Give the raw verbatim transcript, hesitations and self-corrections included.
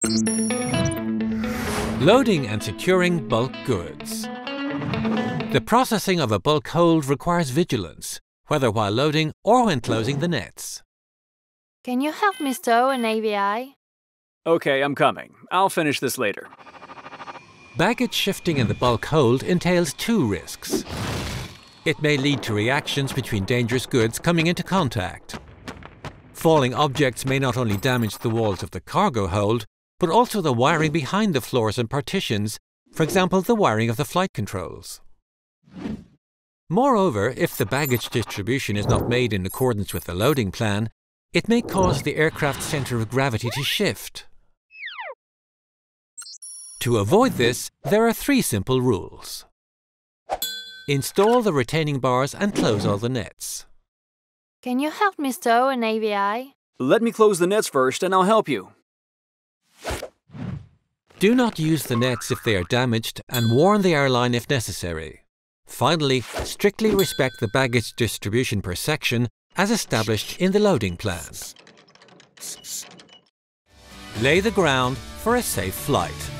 Loading and securing bulk goods. The processing of a bulk hold requires vigilance, whether while loading or when closing the nets. Can you help me stow an A V I? Okay, I'm coming. I'll finish this later. Baggage shifting in the bulk hold entails two risks. It may lead to reactions between dangerous goods coming into contact. Falling objects may not only damage the walls of the cargo hold, but also the wiring behind the floors and partitions, for example, the wiring of the flight controls. Moreover, if the baggage distribution is not made in accordance with the loading plan, it may cause the aircraft's center of gravity to shift. To avoid this, there are three simple rules. Install the retaining bars and close all the nets. Can you help me stow an A V I? Let me close the nets first and I'll help you. Do not use the nets if they are damaged and warn the airline if necessary. Finally, strictly respect the baggage distribution per section as established in the loading plan. Lay the ground for a safe flight.